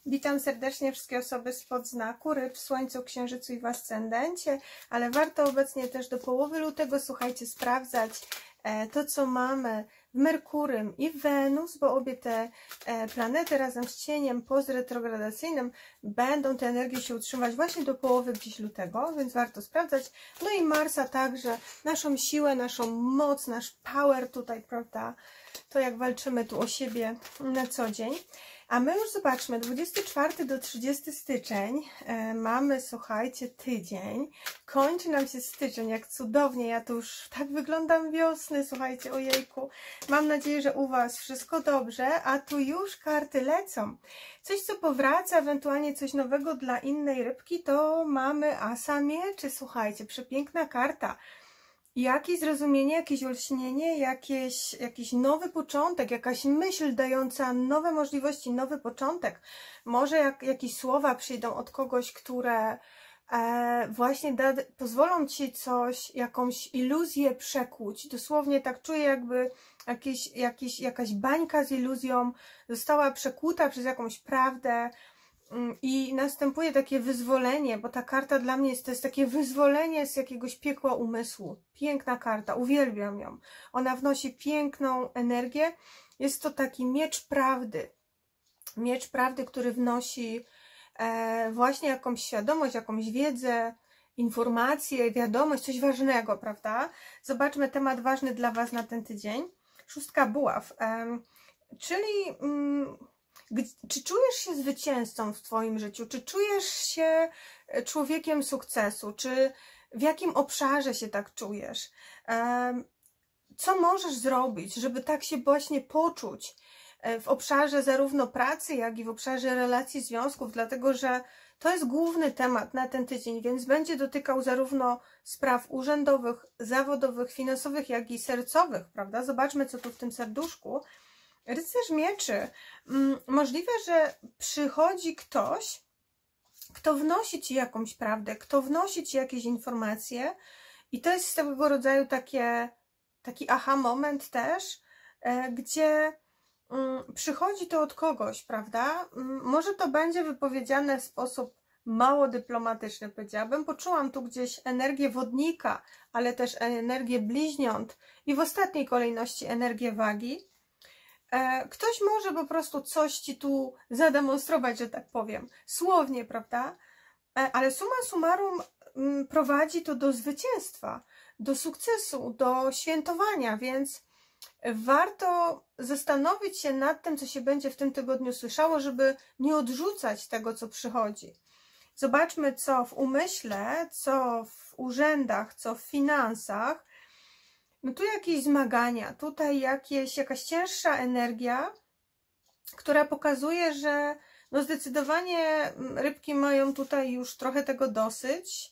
Witam serdecznie wszystkie osoby spod znaku ryb w Słońcu, Księżycu i w Ascendencie, ale warto obecnie też do połowy lutego, słuchajcie, sprawdzać to, co mamy w Merkurym i Wenus, bo obie te planety razem z cieniem postretrogradacyjnym będą te energie się utrzymywać właśnie do połowy gdzieś lutego, więc warto sprawdzać. No i Marsa także, naszą siłę, naszą moc, nasz power tutaj, prawda, to jak walczymy tu o siebie na co dzień. A my już zobaczmy, 24 do 30 styczeń mamy, słuchajcie, tydzień. Kończy nam się styczeń, jak cudownie, ja tu już tak wyglądam wiosny, słuchajcie, ojejku. Mam nadzieję, że u Was wszystko dobrze, a tu już karty lecą. Coś, co powraca, ewentualnie coś nowego dla innej rybki, to mamy Asa Mieczy, słuchajcie, przepiękna karta. Jakieś zrozumienie, jakieś olśnienie, jakiś nowy początek, jakaś myśl dająca nowe możliwości, nowy początek. Może jakieś słowa przyjdą od kogoś, które właśnie pozwolą Ci coś, jakąś iluzję przekuć. Dosłownie tak czuję, jakby jakaś bańka z iluzją została przekuta przez jakąś prawdę. I następuje takie wyzwolenie, bo ta karta dla mnie to jest takie wyzwolenie z jakiegoś piekła umysłu. Piękna karta, uwielbiam ją. Ona wnosi piękną energię. Jest to taki miecz prawdy. Miecz prawdy, który wnosi właśnie jakąś świadomość, jakąś wiedzę, informację, wiadomość, coś ważnego, prawda? Zobaczmy temat ważny dla Was na ten tydzień. 6 buław, czyli... Czy czujesz się zwycięzcą w Twoim życiu? Czy czujesz się człowiekiem sukcesu? Czy w jakim obszarze się tak czujesz? Co możesz zrobić, żeby tak się właśnie poczuć w obszarze zarówno pracy, jak i w obszarze relacji, związków? Dlatego, że to jest główny temat na ten tydzień, więc będzie dotykał zarówno spraw urzędowych, zawodowych, finansowych, jak i sercowych, prawda? Zobaczmy, co tu w tym serduszku. Rycerz mieczy. Możliwe, że przychodzi ktoś, kto wnosi Ci jakąś prawdę, kto wnosi Ci jakieś informacje i to jest swego rodzaju taki aha moment też, gdzie przychodzi to od kogoś, prawda? Może to będzie wypowiedziane w sposób mało dyplomatyczny, powiedziałabym. Poczułam tu gdzieś energię wodnika, ale też energię bliźniąt i w ostatniej kolejności energię wagi. Ktoś może po prostu coś Ci tu zademonstrować, że tak powiem, słownie, prawda? Ale summa summarum prowadzi to do zwycięstwa, do sukcesu, do świętowania, więc warto zastanowić się nad tym, co się będzie w tym tygodniu słyszało, żeby nie odrzucać tego, co przychodzi. Zobaczmy, co w umyśle, co w urzędach, co w finansach. No tu jakieś zmagania, tutaj jakaś cięższa energia, która pokazuje, że no zdecydowanie rybki mają tutaj już trochę tego dosyć,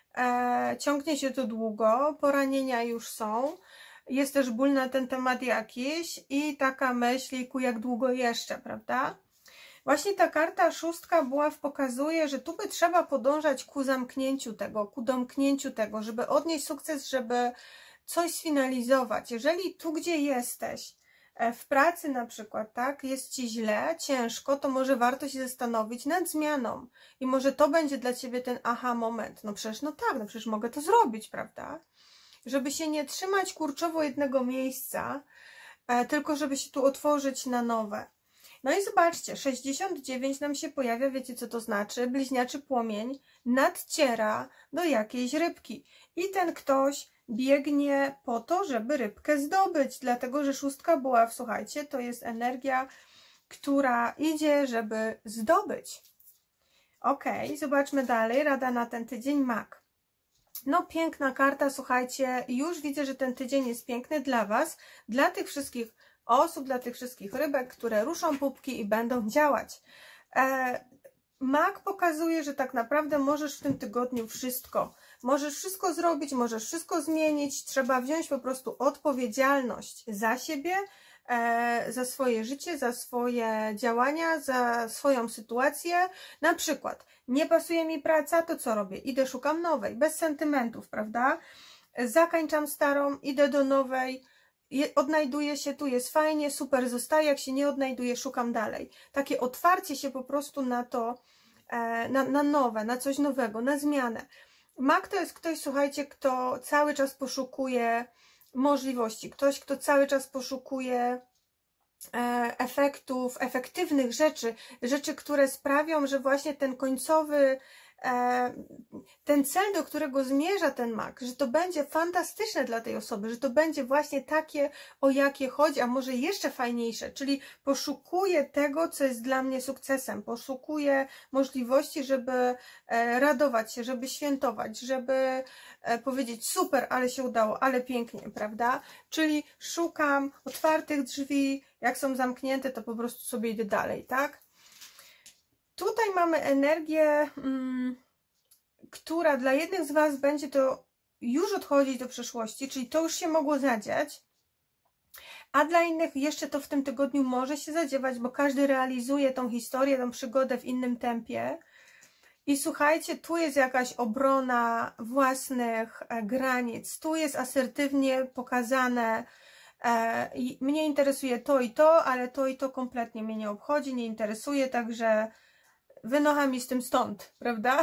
ciągnie się to długo, poranienia już są, jest też ból na ten temat jakiś i taka myśl, jak długo jeszcze, prawda? Właśnie ta karta 6 buław pokazuje, że tu by trzeba podążać ku zamknięciu tego, ku domknięciu tego, żeby odnieść sukces, żeby coś sfinalizować. Jeżeli tu, gdzie jesteś, w pracy na przykład, tak, jest Ci źle, ciężko, to może warto się zastanowić nad zmianą. I może to będzie dla Ciebie ten aha moment. No przecież, no tak, no przecież mogę to zrobić, prawda? Żeby się nie trzymać kurczowo jednego miejsca, tylko żeby się tu otworzyć na nowe. No i zobaczcie, 69 nam się pojawia, wiecie co to znaczy? Bliźniaczy płomień nadciera do jakiejś rybki. I ten ktoś biegnie po to, żeby rybkę zdobyć, dlatego że 6 buław, słuchajcie, to jest energia, która idzie, żeby zdobyć. Ok, zobaczmy dalej, rada na ten tydzień, Mak. No piękna karta, słuchajcie, już widzę, że ten tydzień jest piękny dla Was, dla tych wszystkich osób, dla tych wszystkich rybek, które ruszą pupki i będą działać. Mak pokazuje, że tak naprawdę możesz w tym tygodniu wszystko. Możesz wszystko zrobić, możesz wszystko zmienić. Trzeba wziąć po prostu odpowiedzialność za siebie, za swoje życie, za swoje działania, za swoją sytuację. Na przykład, nie pasuje mi praca, to co robię? Idę, szukam nowej, bez sentymentów, prawda? Zakańczam starą, idę do nowej. odnajduję się, tu jest fajnie, super, zostaję, jak się nie odnajduję, szukam dalej. Takie otwarcie się po prostu na to, na nowe, na coś nowego, na zmianę. Mak to jest ktoś, słuchajcie, kto cały czas poszukuje możliwości, ktoś, kto cały czas poszukuje efektów, efektywnych rzeczy, które sprawią, że właśnie ten końcowy, ten cel, do którego zmierza ten mak, że to będzie fantastyczne dla tej osoby, że to będzie właśnie takie, o jakie chodzi, a może jeszcze fajniejsze, czyli poszukuję tego, co jest dla mnie sukcesem, poszukuję możliwości, żeby radować się, żeby świętować, żeby powiedzieć super, ale się udało, ale pięknie, prawda? Czyli szukam otwartych drzwi, jak są zamknięte, to po prostu sobie idę dalej, tak? Tutaj mamy energię, która dla jednych z Was będzie to już odchodzić do przeszłości, czyli to już się mogło zadziać, a dla innych jeszcze to w tym tygodniu może się zadziewać, bo każdy realizuje tą historię, tą przygodę w innym tempie. I słuchajcie, tu jest jakaś obrona własnych granic, tu jest asertywnie pokazane, mnie interesuje to i to, ale to i to kompletnie mnie nie obchodzi, nie interesuje, także wynocha mi z tym stąd, prawda?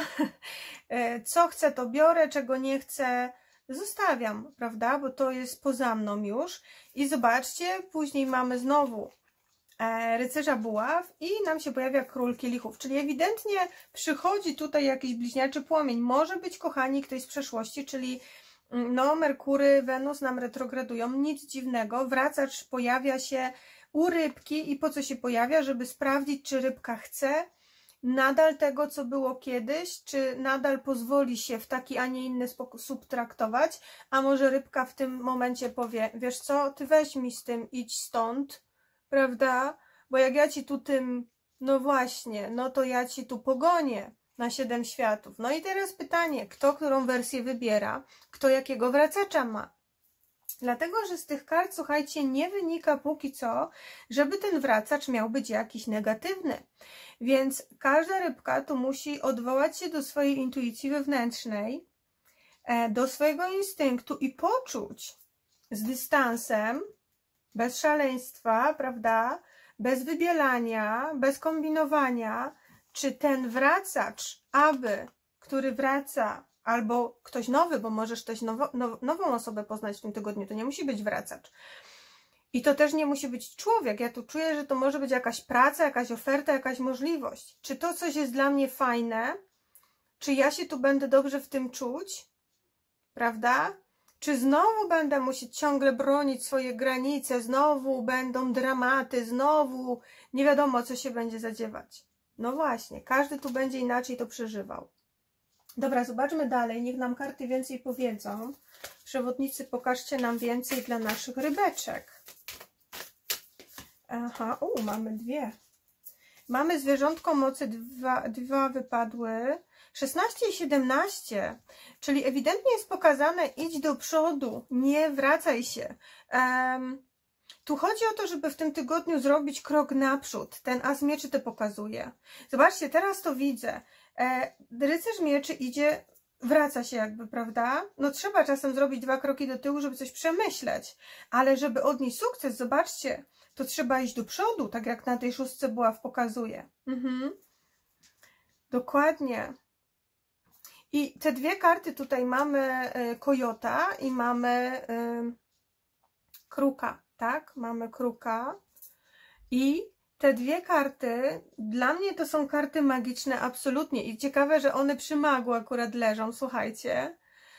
Co chcę, to biorę, czego nie chcę, zostawiam, prawda? Bo to jest poza mną już. I zobaczcie, później mamy znowu rycerza buław i nam się pojawia król kielichów, czyli ewidentnie przychodzi tutaj jakiś bliźniaczy płomień. Może być, kochani, ktoś z przeszłości, czyli no, Merkury, Wenus nam retrogradują, nic dziwnego. Wracacz pojawia się u rybki i po co się pojawia? Żeby sprawdzić, czy rybka chce nadal tego, co było kiedyś, czy nadal pozwoli się w taki, a nie inny sposób traktować, a może rybka w tym momencie powie, wiesz co, ty weź mi z tym, idź stąd, prawda, bo jak ja ci tu tym, no właśnie, no to ja ci tu pogonię na 7 światów. No i teraz pytanie, kto którą wersję wybiera, kto jakiego wracacza ma. Dlatego, że z tych kart, słuchajcie, nie wynika póki co, żeby ten wracacz miał być jakiś negatywny. Więc każda rybka tu musi odwołać się do swojej intuicji wewnętrznej, do swojego instynktu i poczuć z dystansem, bez szaleństwa, prawda, bez wybielania, bez kombinowania, czy ten wracacz, który wraca, albo ktoś nowy, bo możesz też nową osobę poznać w tym tygodniu, to nie musi być wracacz. I to też nie musi być człowiek. Ja tu czuję, że to może być jakaś praca, jakaś oferta, jakaś możliwość. Czy to coś jest dla mnie fajne? Czy ja się tu będę dobrze w tym czuć? Prawda? Czy znowu będę musieć ciągle bronić swoje granice? Znowu będą dramaty, znowu nie wiadomo, co się będzie zadziewać. No właśnie, każdy tu będzie inaczej to przeżywał. Dobra, zobaczmy dalej. Niech nam karty więcej powiedzą. Przewodnicy, pokażcie nam więcej dla naszych rybeczek. Aha, mamy dwie. Mamy zwierzątko mocy, dwa wypadły. 16 i 17, czyli ewidentnie jest pokazane, idź do przodu, nie wracaj się. Tu chodzi o to, żeby w tym tygodniu zrobić krok naprzód. Ten as mieczy to pokazuje. Zobaczcie, teraz to widzę. Rycerz mieczy idzie, wraca się jakby, prawda? No trzeba czasem zrobić 2 kroki do tyłu, żeby coś przemyśleć, ale żeby odnieść sukces, zobaczcie, to trzeba iść do przodu, tak jak na tej 6 buław pokazuje. Dokładnie. I te dwie karty tutaj mamy kojota i mamy kruka, tak? Mamy kruka i te dwie karty, dla mnie to są karty magiczne absolutnie i ciekawe, że one przy magu akurat leżą, słuchajcie.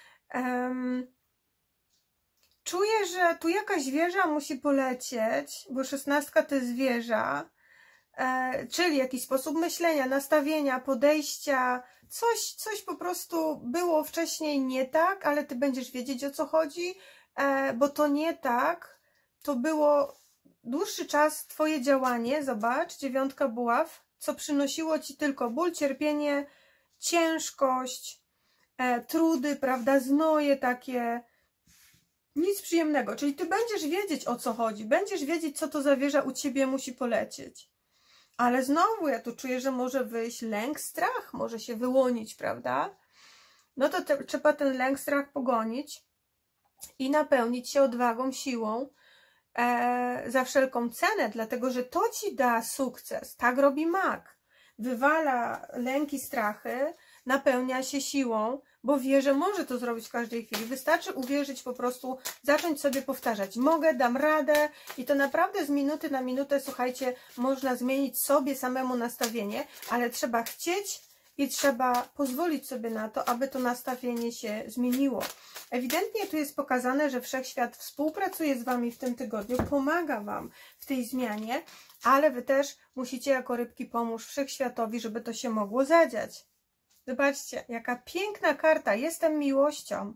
Czuję, że tu jakaś wieża musi polecieć, bo 16 to jest wieża, czyli jakiś sposób myślenia, nastawienia, podejścia, coś po prostu było wcześniej nie tak, ale ty będziesz wiedzieć, o co chodzi, bo to nie tak, to było dłuższy czas twoje działanie, zobacz, 9 buław, co przynosiło ci tylko ból, cierpienie, ciężkość, trudy, prawda, znoje takie, nic przyjemnego, czyli ty będziesz wiedzieć, o co chodzi, będziesz wiedzieć, co to za wieża u ciebie musi polecieć. Ale znowu ja tu czuję, że może wyjść lęk, strach, może się wyłonić, prawda? No to trzeba ten lęk, strach pogonić i napełnić się odwagą, siłą, za wszelką cenę, dlatego że to ci da sukces. Tak robi mag. Wywala lęki, strachy, napełnia się siłą, bo wie, że może to zrobić w każdej chwili. Wystarczy uwierzyć, po prostu zacząć sobie powtarzać. Mogę, dam radę i to naprawdę z minuty na minutę, słuchajcie, można zmienić sobie samemu nastawienie, ale trzeba chcieć i trzeba pozwolić sobie na to, aby to nastawienie się zmieniło. Ewidentnie tu jest pokazane, że Wszechświat współpracuje z Wami w tym tygodniu, pomaga Wam w tej zmianie, ale Wy też musicie jako rybki pomóc Wszechświatowi, żeby to się mogło zadziać. Zobaczcie, jaka piękna karta. Jestem miłością.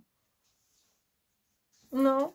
No.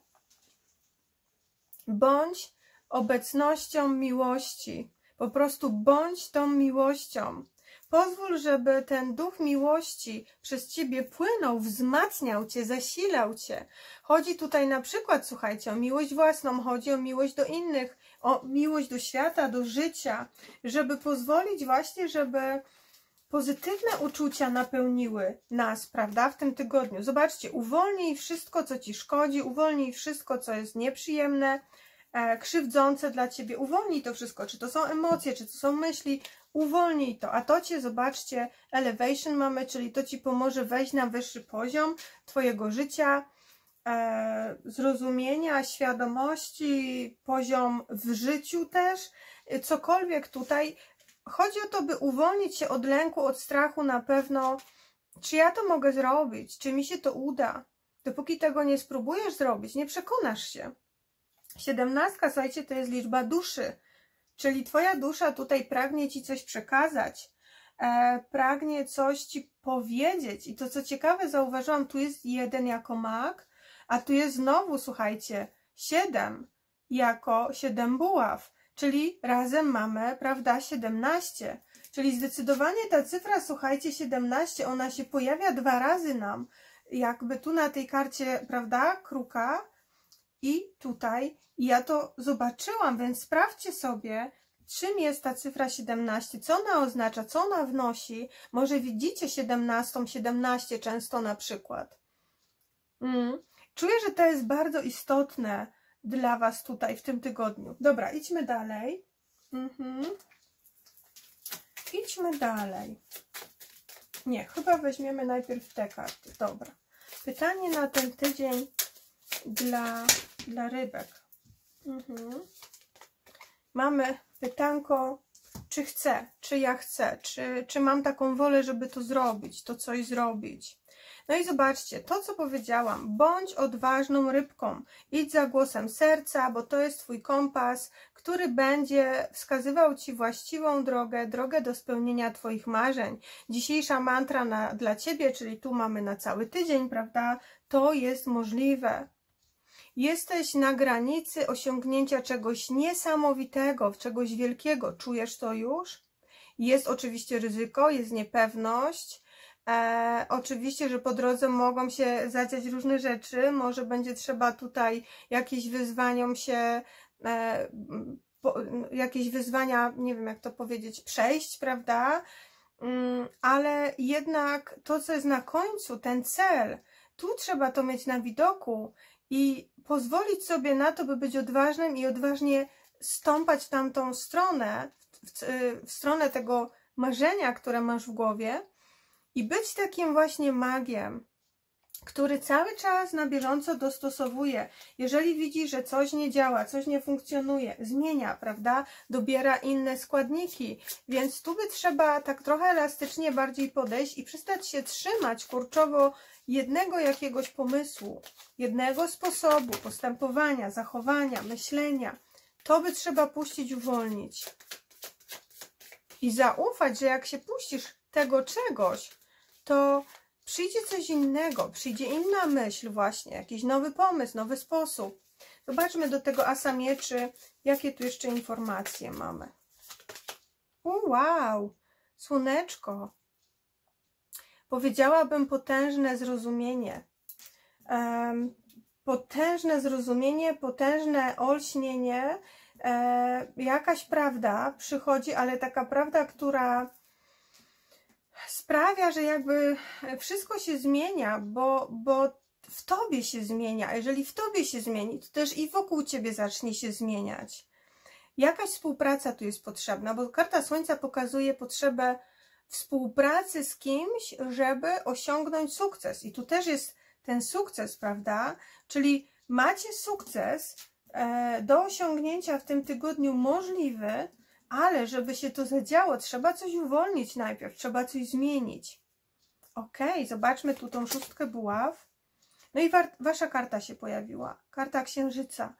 Bądź obecnością miłości. Po prostu bądź tą miłością. Pozwól, żeby ten duch miłości przez Ciebie płynął, wzmacniał Cię, zasilał Cię. Chodzi tutaj na przykład, słuchajcie, o miłość własną, chodzi o miłość do innych, o miłość do świata, do życia, żeby pozwolić właśnie, żeby pozytywne uczucia napełniły nas, prawda, w tym tygodniu. Zobaczcie, uwolnij wszystko, co Ci szkodzi, uwolnij wszystko, co jest nieprzyjemne, krzywdzące dla Ciebie, uwolnij to wszystko, czy to są emocje, czy to są myśli, uwolnij to, a to Cię, zobaczcie, elevation mamy, czyli to Ci pomoże wejść na wyższy poziom Twojego życia, zrozumienia, świadomości, poziom w życiu też, cokolwiek tutaj. Chodzi o to, by uwolnić się od lęku, od strachu na pewno, czy ja to mogę zrobić, czy mi się to uda. Dopóki tego nie spróbujesz zrobić, nie przekonasz się. 17, słuchajcie, to jest liczba duszy, czyli Twoja dusza tutaj pragnie Ci coś przekazać, pragnie coś Ci powiedzieć. I to, co ciekawe, zauważyłam, tu jest 1 jako mag, a tu jest znowu, słuchajcie, 7 jako 7 buław. Czyli razem mamy, prawda, 17. Czyli zdecydowanie ta cyfra, słuchajcie, 17, ona się pojawia 2 razy nam. Jakby tu na tej karcie, prawda, kruka i tutaj. I ja to zobaczyłam, więc sprawdźcie sobie, czym jest ta cyfra 17, co ona oznacza, co ona wnosi. Może widzicie 17, 17 często na przykład. Czuję, że to jest bardzo istotne dla Was tutaj w tym tygodniu. Dobra, idźmy dalej. Idźmy dalej. Nie, chyba weźmiemy najpierw te karty. Dobra. Pytanie na ten tydzień dla rybek. Mamy pytanko, czy chcę, czy ja chcę, czy mam taką wolę, żeby to zrobić, to coś zrobić. No i zobaczcie, to co powiedziałam, bądź odważną rybką, idź za głosem serca, bo to jest Twój kompas, który będzie wskazywał Ci właściwą drogę, drogę do spełnienia Twoich marzeń. Dzisiejsza mantra dla Ciebie, czyli tu mamy na cały tydzień, prawda, to jest możliwe. Jesteś na granicy osiągnięcia czegoś niesamowitego, czegoś wielkiego. Czujesz to już? Jest oczywiście ryzyko, jest niepewność. Oczywiście, że po drodze mogą się zadziać różne rzeczy. Może będzie trzeba tutaj jakieś wyzwaniom się, jakieś wyzwania, nie wiem jak to powiedzieć, przejść, prawda? Ale jednak to, co jest na końcu, ten cel, tu trzeba to mieć na widoku i pozwolić sobie na to, by być odważnym i odważnie stąpać w tamtą stronę, w stronę tego marzenia, które masz w głowie i być takim właśnie magiem, który cały czas na bieżąco dostosowuje. Jeżeli widzi, że coś nie działa, coś nie funkcjonuje, zmienia, prawda? Dobiera inne składniki, więc tu by trzeba tak trochę elastycznie bardziej podejść i przestać się trzymać kurczowo jednego jakiegoś pomysłu, jednego sposobu postępowania, zachowania, myślenia. To by trzeba puścić, uwolnić. I zaufać, że jak się puścisz tego czegoś, to przyjdzie coś innego, przyjdzie inna myśl właśnie, jakiś nowy pomysł, nowy sposób. Zobaczmy do tego asa mieczy, jakie tu jeszcze informacje mamy. Wow, słoneczko. Powiedziałabym potężne zrozumienie. Potężne zrozumienie, potężne olśnienie. Jakaś prawda przychodzi, ale taka prawda, która sprawia, że jakby wszystko się zmienia, bo w tobie się zmienia, a jeżeli w tobie się zmieni, to też i wokół ciebie zacznie się zmieniać. Jakaś współpraca tu jest potrzebna, bo karta Słońca pokazuje potrzebę współpracy z kimś, żeby osiągnąć sukces. I tu też jest ten sukces, prawda? Czyli macie sukces do osiągnięcia w tym tygodniu możliwy, ale żeby się to zadziało, trzeba coś uwolnić najpierw, trzeba coś zmienić. Ok, zobaczmy tu tą szóstkę buław. No i wasza karta się pojawiła, karta Księżyca.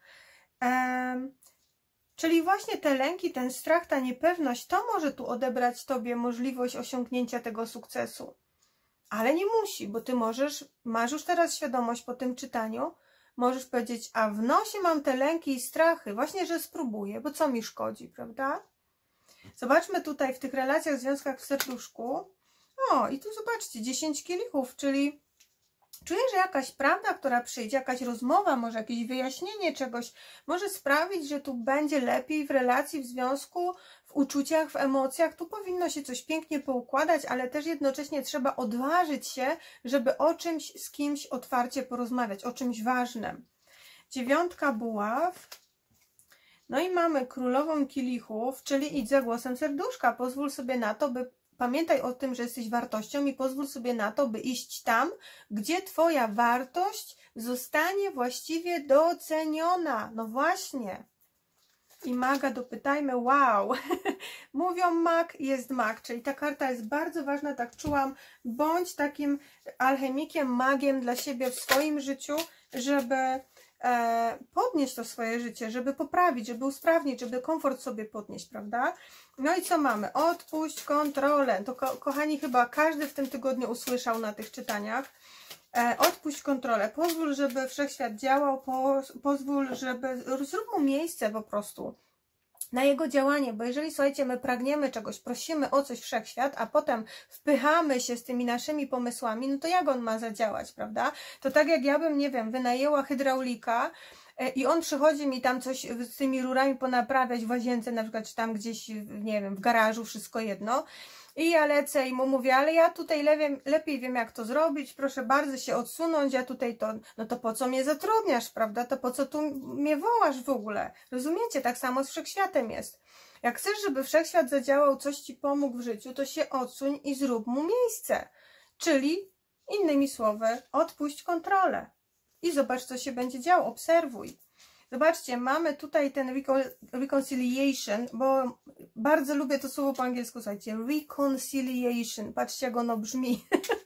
Czyli właśnie te lęki, ten strach, ta niepewność, to może tu odebrać tobie możliwość osiągnięcia tego sukcesu. Ale nie musi, bo ty masz już teraz świadomość po tym czytaniu, możesz powiedzieć, a w nosie mam te lęki i strachy, właśnie, że spróbuję, bo co mi szkodzi, prawda? Zobaczmy tutaj w tych relacjach, związkach w serduszku. O, i tu zobaczcie, 10 kielichów, czyli czuję, że jakaś prawda, która przyjdzie, jakaś rozmowa, może jakieś wyjaśnienie czegoś, może sprawić, że tu będzie lepiej w relacji, w związku, w uczuciach, w emocjach. Tu powinno się coś pięknie poukładać, ale też jednocześnie trzeba odważyć się, żeby o czymś z kimś otwarcie porozmawiać, o czymś ważnym. 9 buław. No i mamy królową kielichów, czyli idź za głosem serduszka. Pozwól sobie na to, pamiętaj o tym, że jesteś wartością i pozwól sobie na to, by iść tam, gdzie twoja wartość zostanie właściwie doceniona. No właśnie. I maga dopytajmy, wow. Mówią mag, jest mag, czyli ta karta jest bardzo ważna, tak czułam. Bądź takim alchemikiem, magiem dla siebie w swoim życiu, żeby podnieść to swoje życie, żeby poprawić, żeby usprawnić, żeby komfort sobie podnieść, prawda? No i co mamy? Odpuść kontrolę. To kochani, chyba każdy w tym tygodniu usłyszał na tych czytaniach. Odpuść kontrolę. Pozwól, żeby wszechświat działał, pozwól, zrób mu miejsce po prostu na jego działanie, bo jeżeli, słuchajcie, my pragniemy czegoś, prosimy o coś wszechświat, a potem wpychamy się z tymi naszymi pomysłami, no to jak on ma zadziałać, prawda? To tak jak ja bym, nie wiem, wynajęła hydraulika i on przychodzi mi tam coś z tymi rurami ponaprawiać w łazience, na przykład, czy tam gdzieś, nie wiem, w garażu, wszystko jedno. I ja lecę i mu mówię, ale ja tutaj lepiej wiem, jak to zrobić, proszę bardzo się odsunąć, ja tutaj to, no to po co mnie zatrudniasz, prawda, to po co tu mnie wołasz w ogóle, rozumiecie, tak samo z wszechświatem jest. Jak chcesz, żeby wszechświat zadziałał, coś ci pomógł w życiu, to się odsuń i zrób mu miejsce, czyli innymi słowy, odpuść kontrolę i zobacz, co się będzie działo, obserwuj. Zobaczcie, mamy tutaj ten reconciliation, bo bardzo lubię to słowo po angielsku, słuchajcie, reconciliation, patrzcie, jak ono brzmi.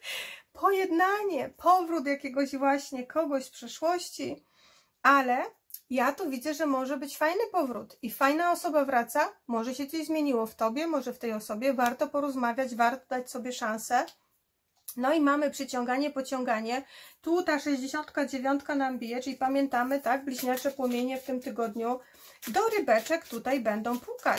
Pojednanie, powrót jakiegoś właśnie kogoś z przeszłości, ale ja tu widzę, że może być fajny powrót i fajna osoba wraca, może się coś zmieniło w tobie, może w tej osobie, warto porozmawiać, warto dać sobie szansę. No i mamy przyciąganie, pociąganie. Tu ta 69 nam bije, czyli pamiętamy, tak, bliźniacze płomienie w tym tygodniu do rybeczek tutaj będą pukać.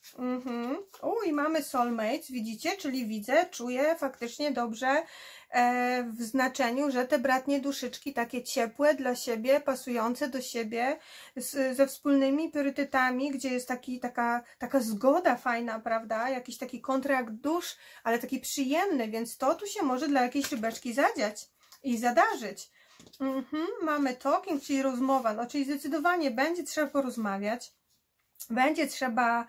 I mamy soulmates, widzicie, czyli widzę, czuję faktycznie dobrze w znaczeniu, że te bratnie duszyczki takie ciepłe dla siebie, pasujące do siebie, ze wspólnymi priorytetami, gdzie jest taka zgoda fajna, prawda, jakiś taki kontrakt dusz, ale taki przyjemny, więc to tu się może dla jakiejś rybeczki zadziać i zadarzyć. Mamy talking, czyli rozmowa, no czyli zdecydowanie będzie trzeba porozmawiać, będzie trzeba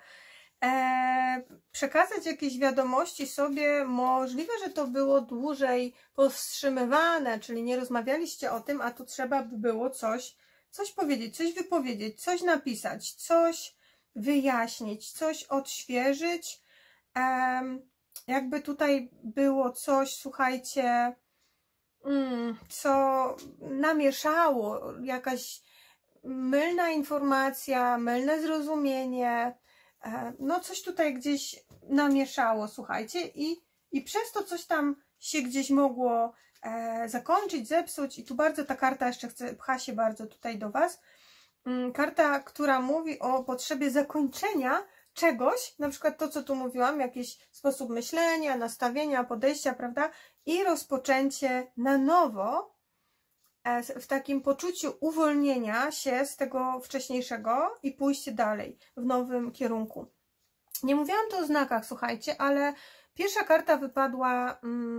przekazać jakieś wiadomości sobie, możliwe, że to było dłużej powstrzymywane, czyli nie rozmawialiście o tym, a tu trzeba by było coś powiedzieć, coś wypowiedzieć, coś napisać, coś wyjaśnić, coś odświeżyć, jakby tutaj było coś, słuchajcie, co namieszało, jakaś mylna informacja, mylne zrozumienie, no coś tutaj gdzieś namieszało, słuchajcie, i przez to coś tam się gdzieś mogło zakończyć, zepsuć i tu bardzo ta karta jeszcze pcha się bardzo tutaj do Was. Karta, która mówi o potrzebie zakończenia czegoś, na przykład to, co tu mówiłam, jakiś sposób myślenia, nastawienia, podejścia, prawda, i rozpoczęcie na nowo, w takim poczuciu uwolnienia się z tego wcześniejszego i pójście dalej w nowym kierunku. Nie mówiłam tu o znakach, słuchajcie, ale pierwsza karta wypadła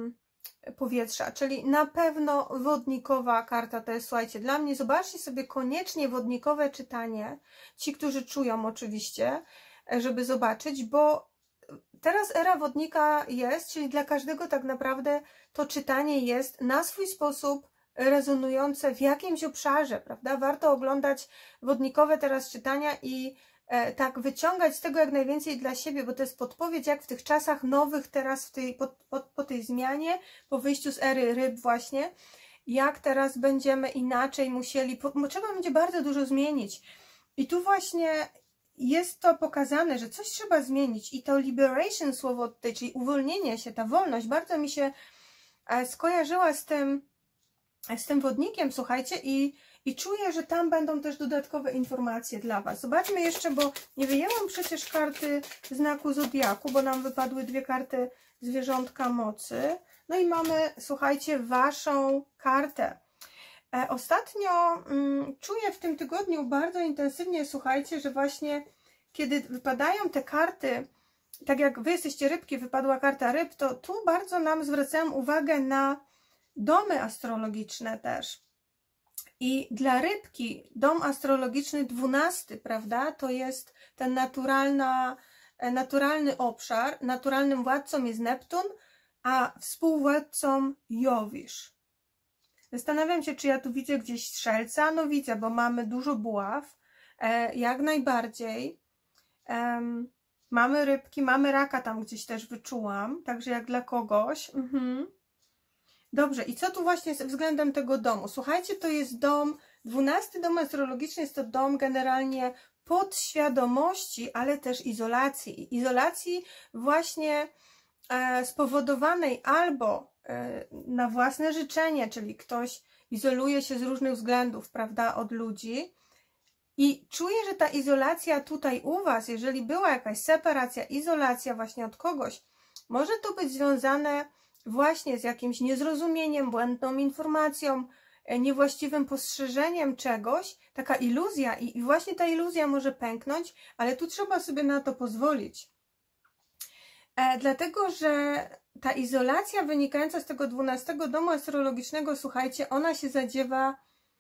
powietrza, czyli na pewno wodnikowa karta to jest, słuchajcie, dla mnie, zobaczcie sobie koniecznie wodnikowe czytanie, ci, którzy czują oczywiście, żeby zobaczyć, bo teraz era wodnika jest, czyli dla każdego tak naprawdę to czytanie jest na swój sposób rezonujące w jakimś obszarze, prawda? Warto oglądać wodnikowe teraz czytania i tak wyciągać z tego jak najwięcej dla siebie, bo to jest podpowiedź, jak w tych czasach nowych teraz, po tej zmianie, po wyjściu z ery ryb właśnie, jak teraz będziemy inaczej musieli, trzeba będzie bardzo dużo zmienić. I tu właśnie jest to pokazane, że coś trzeba zmienić i to liberation słowo tutaj, czyli uwolnienie się, ta wolność, bardzo mi się skojarzyła z tym wodnikiem, słuchajcie, i czuję, że tam będą też dodatkowe informacje dla Was. Zobaczmy jeszcze, bo nie wyjęłam przecież karty znaku Zodiaku, bo nam wypadły dwie karty zwierzątka mocy. No i mamy, słuchajcie, Waszą kartę. Ostatnio czuję w tym tygodniu bardzo intensywnie, słuchajcie, że właśnie kiedy wypadają te karty, tak jak Wy jesteście rybki, wypadła karta ryb, to tu bardzo nam zwracam uwagę na domy astrologiczne też. I dla rybki dom astrologiczny 12, prawda, to jest ten naturalny obszar. Naturalnym władcą jest Neptun, a współwładcą Jowisz. Zastanawiam się, czy ja tu widzę gdzieś strzelca. No widzę, bo mamy dużo buław, jak najbardziej. Mamy rybki, mamy raka tam gdzieś też wyczułam, także jak dla kogoś. Dobrze, i co tu właśnie względem tego domu? Słuchajcie, to jest dom, 12 dom astrologiczny jest to dom generalnie podświadomości, ale też izolacji. Izolacji właśnie spowodowanej albo na własne życzenie, czyli ktoś izoluje się z różnych względów, prawda, od ludzi. I czuję, że ta izolacja tutaj u Was, jeżeli była jakaś separacja, izolacja właśnie od kogoś, może to być związane właśnie z jakimś niezrozumieniem, błędną informacją, niewłaściwym postrzeżeniem czegoś, taka iluzja i właśnie ta iluzja może pęknąć, ale tu trzeba sobie na to pozwolić. Dlatego, że ta izolacja wynikająca z tego 12 domu astrologicznego, słuchajcie, ona się zadziewa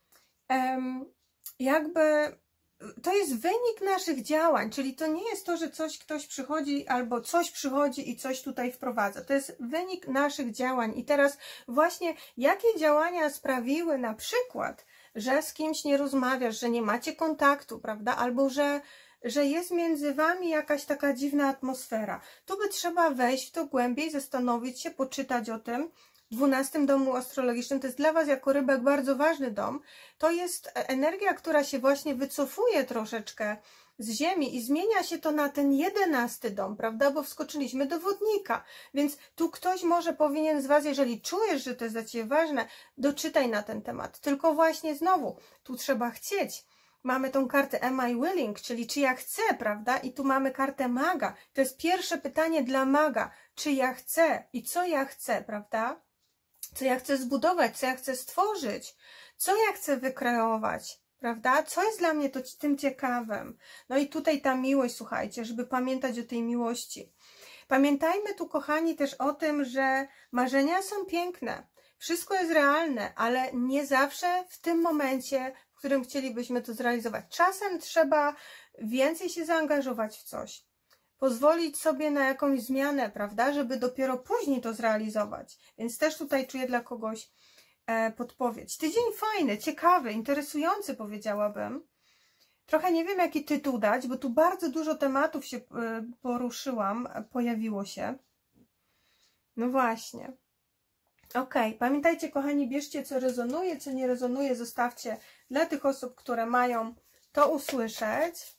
jakby... To jest wynik naszych działań, czyli to nie jest to, że ktoś przychodzi albo coś przychodzi i coś tutaj wprowadza. To jest wynik naszych działań. I teraz właśnie jakie działania sprawiły na przykład, że z kimś nie rozmawiasz, że nie macie kontaktu, prawda? Albo że jest między Wami jakaś taka dziwna atmosfera. Tu by trzeba wejść w to głębiej, zastanowić się, poczytać o tym. 12 domu astrologicznym, to jest dla Was jako rybek bardzo ważny dom, to jest energia, która się właśnie wycofuje troszeczkę z Ziemi i zmienia się to na ten 11 dom, prawda, bo wskoczyliśmy do wodnika, więc tu ktoś może powinien z Was, jeżeli czujesz, że to jest dla Ciebie ważne, doczytaj na ten temat, tylko właśnie znowu, tu trzeba chcieć. Mamy tą kartę Am I Willing, czyli czy ja chcę, prawda, i tu mamy kartę maga, to jest pierwsze pytanie dla maga, czy ja chcę i co ja chcę, prawda? Co ja chcę zbudować, co ja chcę stworzyć, co ja chcę wykreować, prawda? Co jest dla mnie tym ciekawym. No i tutaj ta miłość, słuchajcie, żeby pamiętać o tej miłości. Pamiętajmy tu, kochani, też o tym, że marzenia są piękne, wszystko jest realne, ale nie zawsze w tym momencie, w którym chcielibyśmy to zrealizować. Czasem trzeba więcej się zaangażować w coś. Pozwolić sobie na jakąś zmianę, prawda, żeby dopiero później to zrealizować. Więc też tutaj czuję dla kogoś podpowiedź. Tydzień fajny, ciekawy, interesujący, powiedziałabym. Trochę nie wiem, jaki tytuł dać, bo tu bardzo dużo tematów się poruszyłam, pojawiło się. No właśnie. Ok, pamiętajcie, kochani, bierzcie, co rezonuje, co nie rezonuje, zostawcie dla tych osób, które mają to usłyszeć.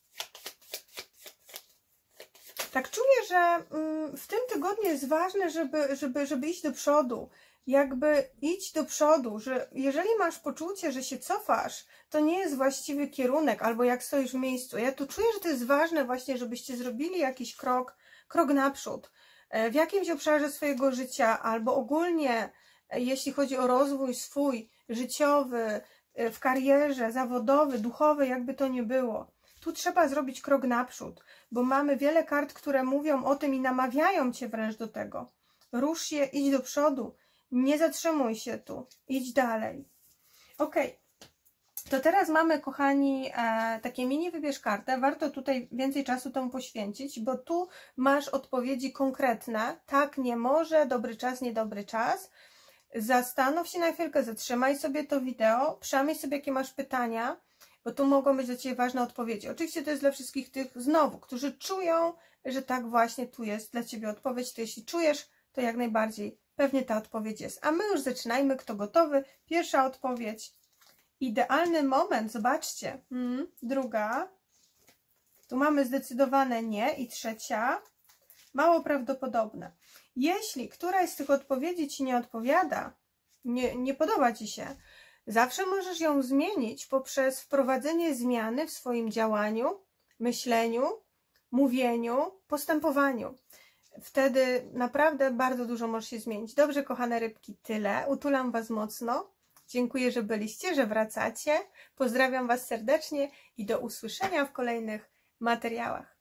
Tak czuję, że w tym tygodniu jest ważne, żeby iść do przodu. Jakby idź do przodu, że jeżeli masz poczucie, że się cofasz, to nie jest właściwy kierunek, albo jak stoisz w miejscu. Ja tu czuję, że to jest ważne właśnie, żebyście zrobili jakiś krok naprzód w jakimś obszarze swojego życia, albo ogólnie, jeśli chodzi o rozwój swój, życiowy, w karierze, zawodowy, duchowy, jakby to nie było. Tu trzeba zrobić krok naprzód, bo mamy wiele kart, które mówią o tym i namawiają Cię wręcz do tego. Rusz się, idź do przodu. Nie zatrzymuj się tu. Idź dalej. Ok. To teraz mamy, kochani, takie mini wybierz kartę. Warto tutaj więcej czasu temu poświęcić, bo tu masz odpowiedzi konkretne. Tak, nie może, dobry czas, niedobry czas. Zastanów się na chwilkę, zatrzymaj sobie to wideo, przemyśl sobie, jakie masz pytania, bo tu mogą być dla Ciebie ważne odpowiedzi. Oczywiście to jest dla wszystkich tych, znowu, którzy czują, że tak właśnie tu jest dla Ciebie odpowiedź. To jeśli czujesz, to jak najbardziej pewnie ta odpowiedź jest. A my już zaczynajmy, kto gotowy. Pierwsza odpowiedź. Idealny moment, zobaczcie. Druga. Tu mamy zdecydowane nie. I trzecia. Mało prawdopodobne. Jeśli któraś z tych odpowiedzi Ci nie odpowiada, nie podoba Ci się, zawsze możesz ją zmienić poprzez wprowadzenie zmiany w swoim działaniu, myśleniu, mówieniu, postępowaniu. Wtedy naprawdę bardzo dużo może się zmienić. Dobrze, kochane rybki, tyle. Utulam Was mocno. Dziękuję, że byliście, że wracacie. Pozdrawiam Was serdecznie i do usłyszenia w kolejnych materiałach.